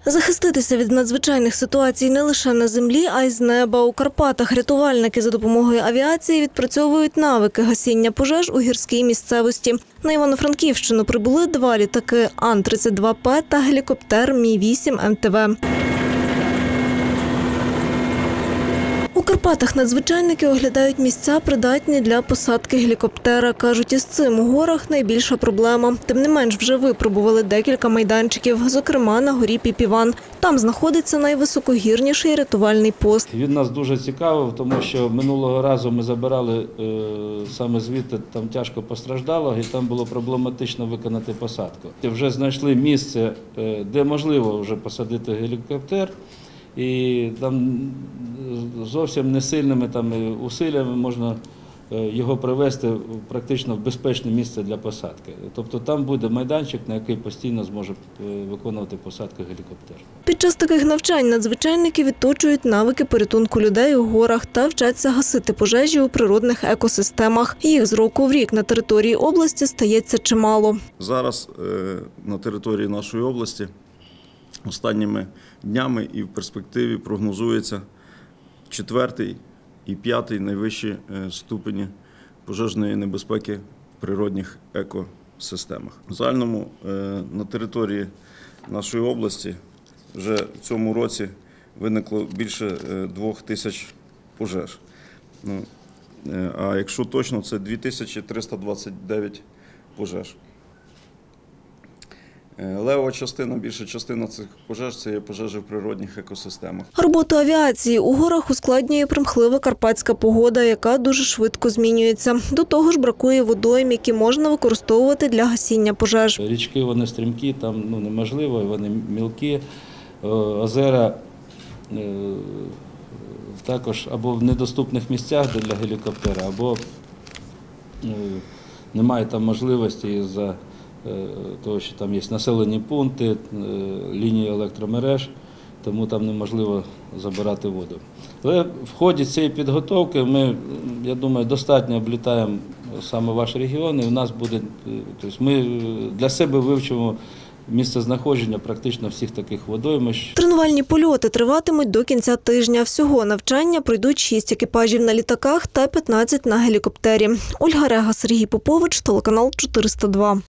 Захиститися від надзвичайних ситуацій не лише на землі, а й з неба. У Карпатах рятувальники за допомогою авіації відпрацьовують навики гасіння пожеж у гірській місцевості. На Івано-Франківщину прибули 2 літаки Ан-32П та гелікоптер Мі-8 МТВ. У Карпатах надзвичайники оглядають місця, придатні для посадки гелікоптера. Кажуть, із цим у горах найбільша проблема. Тим не менш, вже випробували декілька майданчиків, зокрема на горі Піпіван. Там знаходиться найвисокогірніший рятувальний пост. Він нас дуже цікавив, тому що минулого разу ми забирали саме звідти, там тяжко постраждало, і там було проблематично виконати посадку. Вже знайшли місце, де можливо вже посадити гелікоптер. І там зовсім несильними усиллями можна його привести практично в безпечне місце для посадки. Тобто там буде майданчик, на який постійно зможе виконувати посадку гелікоптер. Під час таких навчань надзвичайники відточують навики порятунку людей у горах та вчаться гасити пожежі у природних екосистемах. Їх з року в рік на території області стається чимало. Зараз на території нашої області останніми днями і в перспективі прогнозується 4-й і 5-й найвищі ступені пожежної небезпеки в природних екосистемах. В загальному на території нашої області вже в цьому році виникло більше 2000 пожеж. А якщо точно, це 2329 пожеж. Левова частина, більша частина цих пожеж – це є пожежі в природних екосистемах. Роботу авіації у горах ускладнює примхлива карпатська погода, яка дуже швидко змінюється. До того ж бракує водойм, які можна використовувати для гасіння пожеж. Річки вони стрімкі, там неможливо, вони мілкі. Озера також або в недоступних місцях для гелікоптера, або немає там можливості із-за того, що там є населені пункти, лінії електромереж, тому там неможливо забирати воду. Але в ході цієї підготовки ми, я думаю, достатньо облітаємо саме ваш регіон, і у нас буде, тобто ми для себе вивчимо місцезнаходження практично всіх таких водоймищ. Тренувальні польоти триватимуть до кінця тижня. Всього навчання пройдуть 6 екіпажів на літаках та 15 на гелікоптері. Ольга Рега, Сергій Попович, телеканал 402.